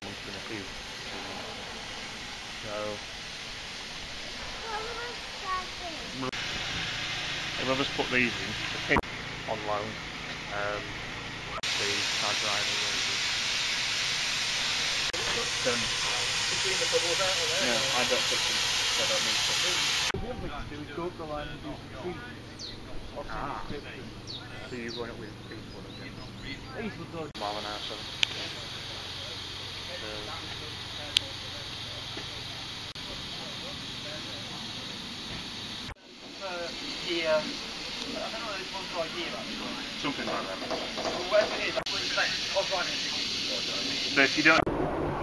months in a few. So whoever's put these in, the kid on loan, the car driver yeah, I don't put them, so I don't need to. The other thing to do is go up the line and do some trees. So you're going up with Eastwood again? Eastwood's already mile an hour, so. year, I don't know if it's one for a year actually. Something like that. Well, whatever it is, I'm going to say, I'll drive it. So if you don't.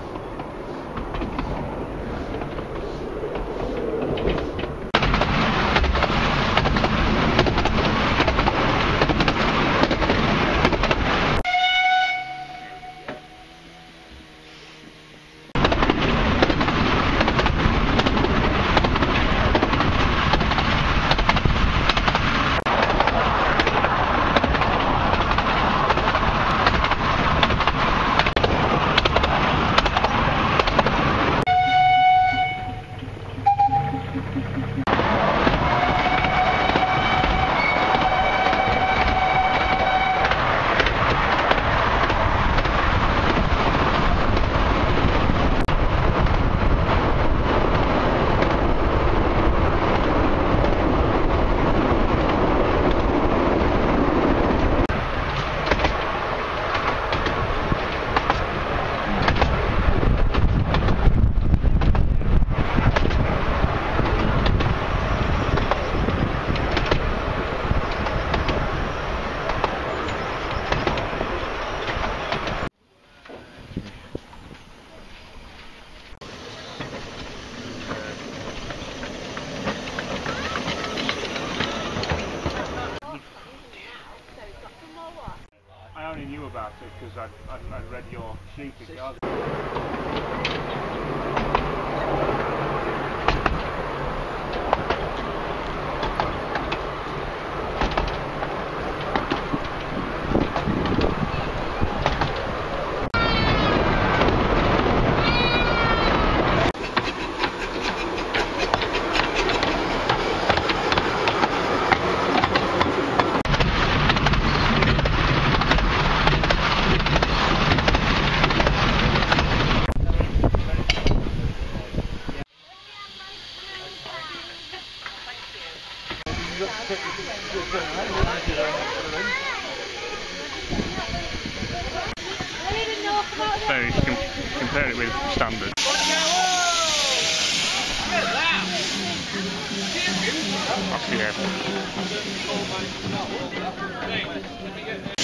I only knew about it because I'd read your sheet. So you can compare it with standard. That's the airport.